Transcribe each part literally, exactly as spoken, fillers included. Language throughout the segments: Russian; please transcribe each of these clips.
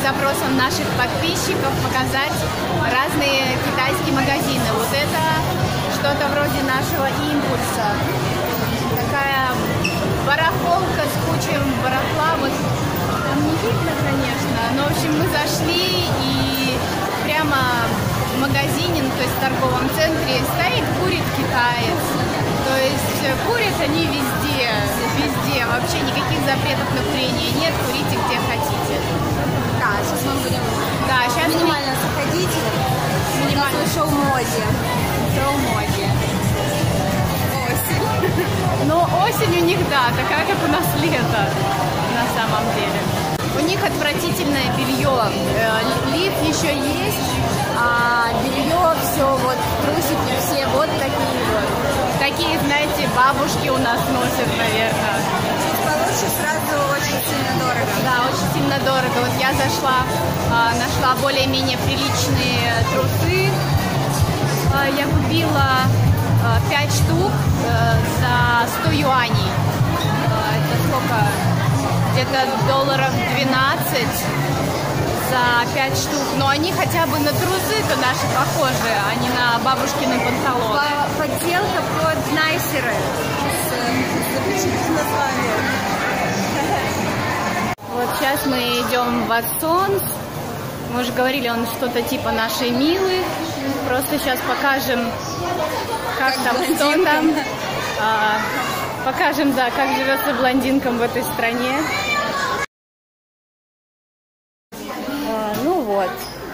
запросам наших подписчиков показать разные китайские магазины. Вот это что-то вроде нашего импульса. Такая барахолка с кучей барахла. Вот там не видно, конечно, но в общем мы зашли и прямо в магазине, ну, то есть в торговом центре стоит, курит китаец. То есть курят они везде, везде, вообще никаких запретов на курение нет, курите где хотите. Да, сейчас мы будем да, сейчас минимально заходить. Минимально шоу моде. Шоу моде. Осень. Но осень у них, да, такая, как у нас лето, на самом деле. У них отвратительное белье. Лиф еще есть, а белье все, вот трусики все вот такие вот. Такие, знаете, бабушки у нас носят, наверное. Чуть получше, сразу очень сильно дорого. Да, очень сильно дорого. Вот я зашла, нашла более-менее приличные трусы. Я купила пять штук за сто юаней. Это сколько? Где-то долларов двенадцать за пять штук. Но они хотя бы на трусы-то наши похожи, а не на бабушкины панталоны. Подделка под найсеры с запрещенным названием. Вот сейчас мы идем в Watsons. Мы уже говорили, он что-то типа нашей Милы. Просто сейчас покажем, как, как там, блондинка. Что там. А, покажем, да, как живется блондинкам в этой стране. А, ну вот.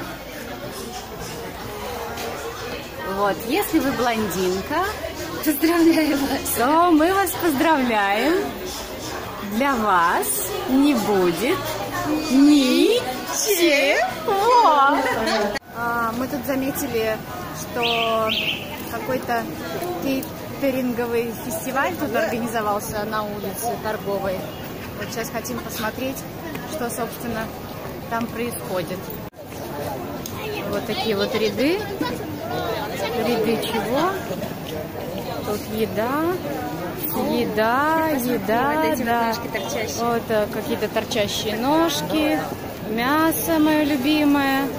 Вот, если вы блондинка, поздравляю вас, то мы вас поздравляем. Для вас не будет ничего. А, мы тут заметили, что какой-то кейтеринговый фестиваль тут организовался на улице торговой. Вот сейчас хотим посмотреть, что, собственно, там происходит. Вот такие вот ряды. Ряды чего? Тут еда. Еда, еда, вот эти да. Вот ножки торчащие. Вот а, какие-то торчащие ножки. Мясо мое любимое.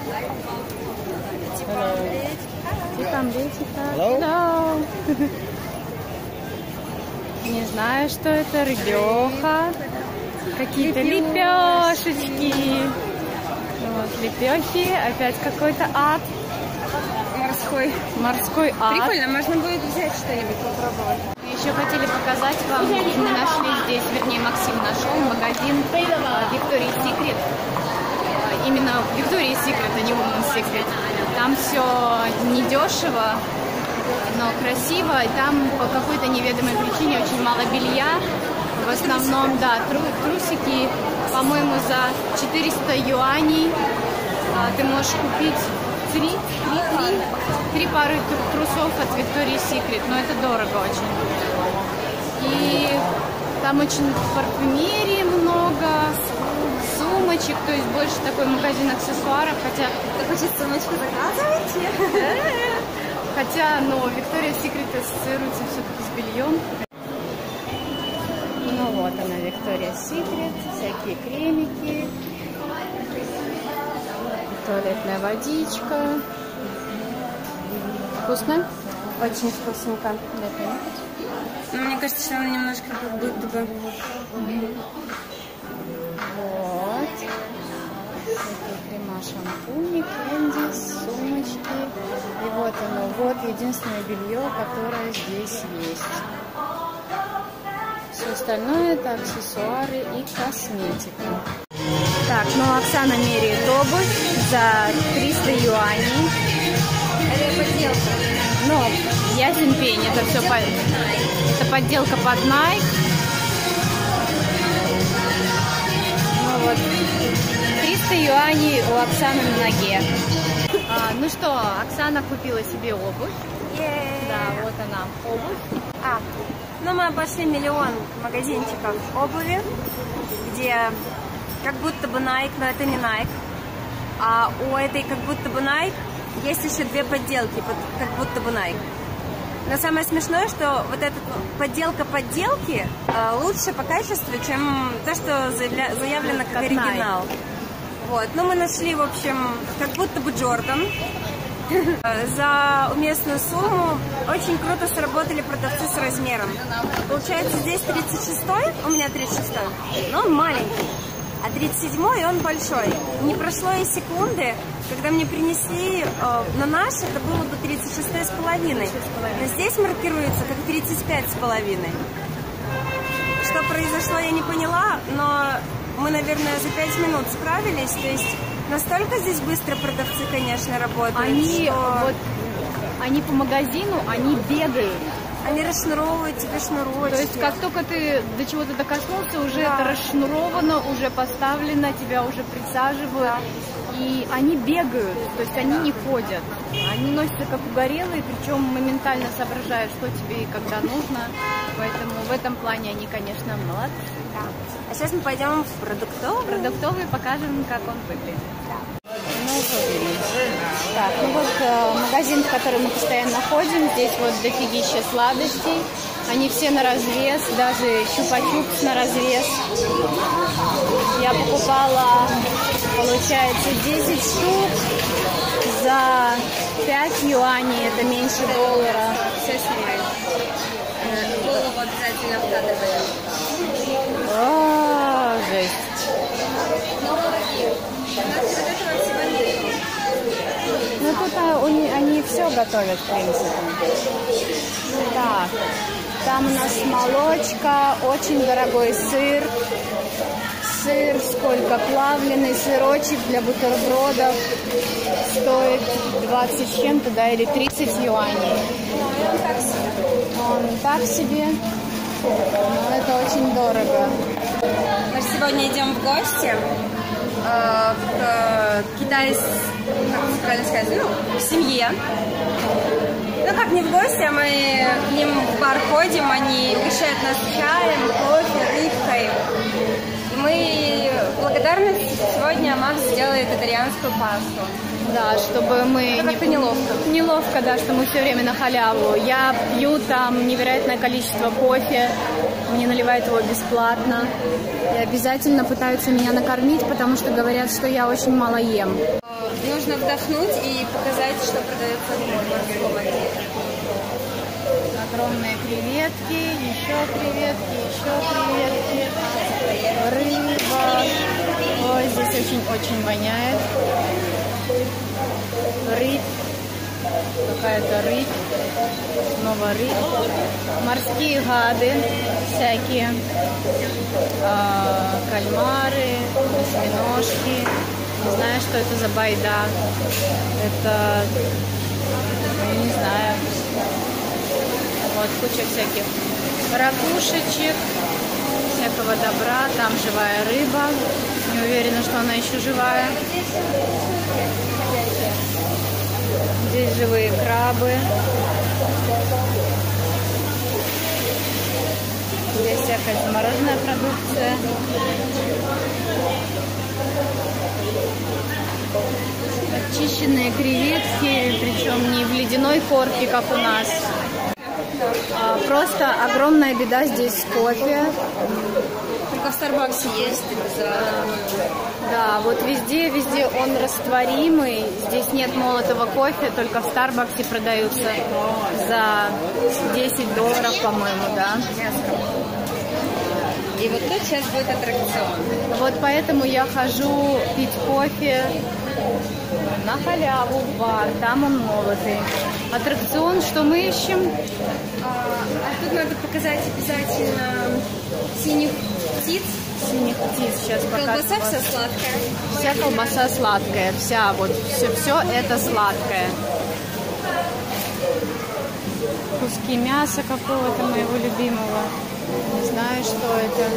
Hello. Не знаю, что это. Рыбеха. Какие-то лепешечки. Вот, лепехи. Опять какой-то ад. Морской. Морской ад. Прикольно, можно будет взять что-нибудь попробовать. Мы еще хотели показать вам, мы нашли здесь, вернее, Максим нашел магазин Victoria's Secret. Именно Victoria's Secret, а не Women's Secret. Там все недешево, но красиво. И там по какой-то неведомой причине очень мало белья. В основном, да, тру трусики, по-моему, за четыреста юаней ты можешь купить Три, три, три, три пары трусов от Victoria's Secret, но это дорого очень. И там очень парфюмерии много, сумочек, то есть больше такой магазин аксессуаров, хотя... Ты хочешь сумочку заказывать? Хотя, ну, Victoria's Secret ассоциируется все-таки с бельем. Ну вот она, Victoria's Secret, всякие кремики. Туалетная водичка. Вкусно? Очень вкусненько. Ну, мне кажется, что она немножко как будто бы... Вот. Такие крема, шампуни, кэнди, сумочки. И вот оно. Вот единственное белье, которое здесь есть. Все остальное это аксессуары и косметика. Так, ну Оксана меряет обувь за триста юаней. Это подделка. Ну, ясен пень, это все по... это подделка под Nike. Ну вот, триста юаней у Оксаны на ноге. А, ну что, Оксана купила себе обувь. Yeah. Да, вот она, обувь. А, ну мы обошли миллион магазинчиков обуви, где как будто бы Nike, но это не Nike. А у этой как будто бы Nike есть еще две подделки, как будто бы Nike. Но самое смешное, что вот эта подделка подделки э, лучше по качеству, чем то, что заявля... заявлено как, как оригинал. Nike. Вот, но мы нашли, в общем, как будто бы Джордан. За уместную сумму очень круто сработали продавцы с размером. Получается, здесь тридцать шестой, у меня тридцать шестой, но он маленький, а тридцать седьмой он большой. Не прошло и секунды, когда мне принесли э, на наш, это было бы тридцать шестой с половиной, но здесь маркируется как тридцать пять с половиной. Что произошло, я не поняла, но мы, наверное, за пять минут справились, то есть настолько здесь быстро продавцы, конечно, работают. Они, что... вот, они по магазину, они бегают. Они расшнуровывают тебе шнурочки. То есть как только ты до чего-то докоснулся, уже да. это расшнуровано, уже поставлено, тебя уже присаживают. Да. И они бегают, то есть они не ходят. Они носятся как угорелые, причем моментально соображают, что тебе и когда нужно. Поэтому в этом плане они, конечно, молодцы. Да. А сейчас мы пойдем в продуктовый. Продуктовый, покажем, как он выглядит. Да. Ну, так, ну вот э, магазин, в который мы постоянно ходим. Здесь вот дофигища сладостей. Они все на развес, даже чупа-чупс на развес. Я покупала, получается, десять штук за пять юаней, это меньше доллара. Все снимаем. Голову обязательно вкладываем. О, жесть. Ну тут а, они, они все готовят, в принципе. Так, там у нас молочка, очень дорогой сыр. Сыр, сколько, плавленый сырочек для бутербродов. Стоит двадцать с чем-то, да, или тридцать юаней. Он так себе. Но это очень дорого. Мы сегодня идем в гости э, к китайской, как правильно сказать, ну, к семье. Ну, как не в гости, а мы к ним в бар ходим, они угощают нас чаем, кофе, рыбкой. И мы благодарны, сегодня Макс сделает итальянскую пасту. Да, чтобы мы... Ну, не... неловко. Неловко, да, что мы все время на халяву. Я пью там невероятное количество кофе, мне наливают его бесплатно. И обязательно пытаются меня накормить, потому что говорят, что я очень мало ем. Нужно вдохнуть и показать, что продается в морском отделе. Огромные креветки, еще креветки, еще креветки, рыба. Ой, здесь очень-очень воняет. Рыбь, какая-то рыбь, снова рыбь, морские гады всякие, а, кальмары, осьминожки. Не знаю, что это за байда. Это, я не знаю. Вот куча всяких ракушечек, всякого добра. Там живая рыба. Не уверена, что она еще живая. Здесь живые крабы. Здесь всякая замороженная продукция. Очищенные креветки, причем не в ледяной корке, как у нас. А просто огромная беда здесь с кофе. Только в Старбаксе есть. Да, вот везде, везде он растворимый. Здесь нет молотого кофе, только в Старбаксе продаются за десять долларов, по-моему, да. И вот тут сейчас будет аттракцион. Вот поэтому я хожу пить кофе на халяву в бар, там он молотый. Аттракцион, что мы ищем? А, а тут надо показать обязательно синих птиц. Синих птиц сейчас покажу. Колбаса вся сладкая. Вся колбаса сладкая, вся, вот, все, все это сладкое. Куски мяса какого-то моего любимого. Не знаю, что это.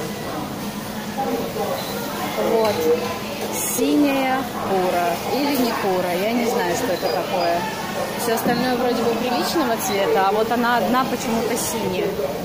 Вот. Синяя кура. Или не кура. Я не знаю, что это такое. Все остальное вроде бы приличного цвета, а вот она одна почему-то синяя.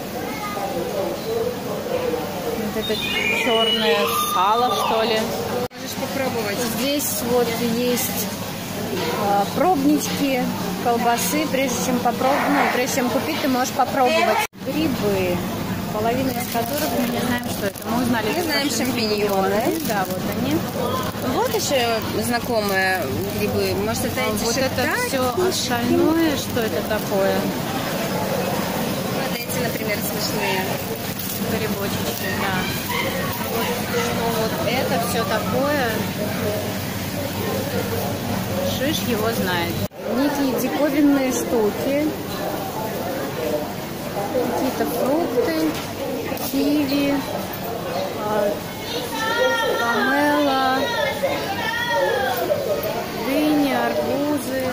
Вот это черное сало, что ли. Можешь попробовать. Здесь вот есть э, пробнички колбасы. Прежде чем попробовать, ну, прежде чем купить, ты можешь попробовать. Грибы, половина из которых мы не знаем, что это? Мы узнали. Мы знаем шампиньоны. Да, вот они. Вот еще знакомые грибы. Может, это А эти вот это шиитаки? все остальное, что это такое? Вот эти, например, смешные. Грибочки, да. Вот, что вот это все такое, шиш его знает. Некие диковинные штуки, какие-то фрукты, киви, помело, дыни, арбузы.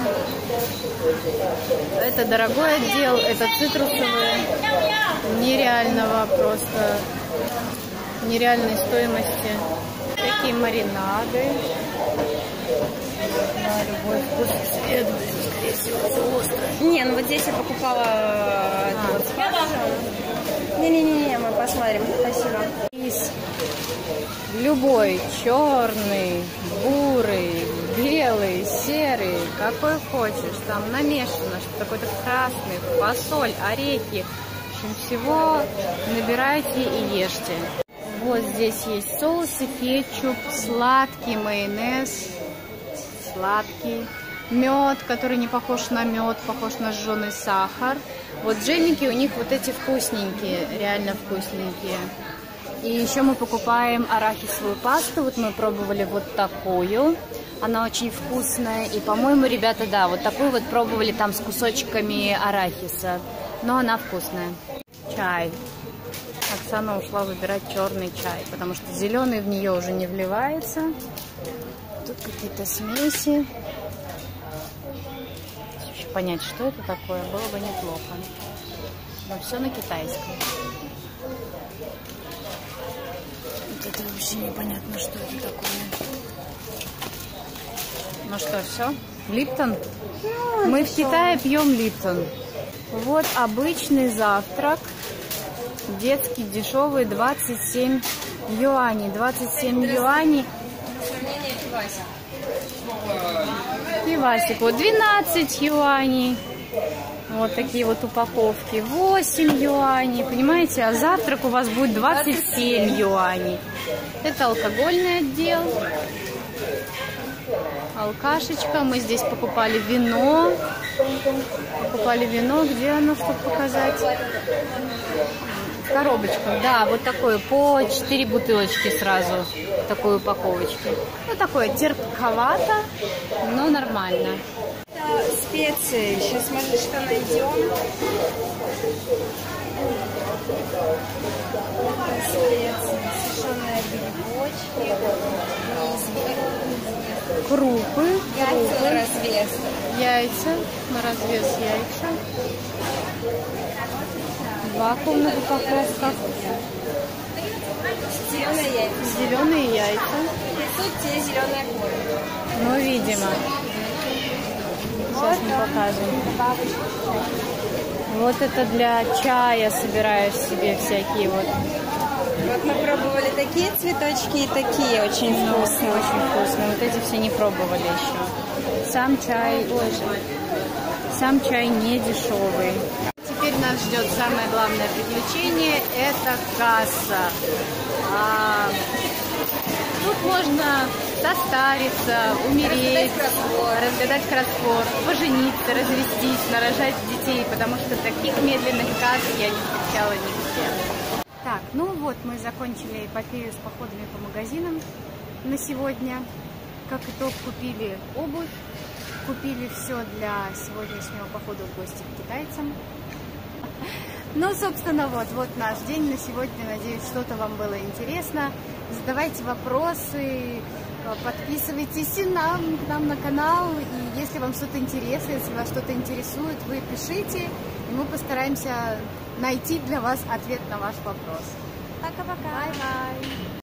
Это дорогой отдел, это цитрусовые, нереального просто, нереальной стоимости. Такие маринады. На любой вкус и цвет, скорее всего, это острое. Не, ну вот здесь я покупала а. вот спаржу. Не-не-не, мы посмотрим. Спасибо. Рис любой, черный, бурый, белый, серый, какой хочешь. Там намешано, что какой-то красный, фасоль, орехи. В общем, всего набирайте и ешьте. Вот здесь есть соусы, кетчуп, сладкий майонез, сладкий, мед, который не похож на мед, похож на жженый сахар. Вот джемики у них вот эти вкусненькие, реально вкусненькие. И еще мы покупаем арахисовую пасту. Вот мы пробовали вот такую. Она очень вкусная. И, по-моему, ребята, да, вот такую вот пробовали там с кусочками арахиса. Но она вкусная. Чай. Оксана ушла выбирать черный чай, потому что зеленый в нее уже не вливается. Тут какие-то смеси. Еще понять, что это такое, было бы неплохо. Но все на китайском. Вот это вообще непонятно, что это такое. Ну что, все? Липтон? Ну, мы в все. Китае пьем липтон. Вот обычный завтрак. Детский, дешевый, двадцать семь юаней. двадцать семь юаней. Пивасик. Вот двенадцать юаней. Вот такие вот упаковки. восемь юаней. Понимаете? А завтрак у вас будет двадцать семь юаней. Это алкогольный отдел. Алкашечка. Мы здесь покупали вино. Покупали вино. Где оно, чтобы показать? В коробочках. Да, вот такое. По четыре бутылочки сразу. Такой упаковочки. Ну, такое терпковато, но нормально. Специи. Сейчас, может, что найдем. Специи. Сушеные грибочки. Крупы. Яйца на развес. Яйца. На развес яйца. В вакуумных упаковках. Зеленые яйца. Зеленые яйца. И тут те зеленые корни. Ну, видимо. Сейчас мы покажем. Вот это для чая собираешь себе всякие вот. Вот мы пробовали такие цветочки и такие, очень вкусные. Очень вкусные. Вот эти все не пробовали еще. Сам чай, сам чай не дешевый. Теперь нас ждет самое главное приключение. Это касса. А, тут можно состариться, умереть, разгадать кроссворд, пожениться, развестись, нарожать детей, потому что таких медленных касс я не встречала нигде. Так, ну вот мы закончили эпопею с походами по магазинам на сегодня. Как итог, купили обувь, купили все для сегодняшнего похода в гости к китайцам. Ну, собственно, вот, вот наш день на сегодня. Надеюсь, что-то вам было интересно. Задавайте вопросы, подписывайтесь и нам, к нам на канал. И если вам что-то интересно, если вас что-то интересует, вы пишите, и мы постараемся найти для вас ответ на ваш вопрос. Пока-пока. Бай-бай.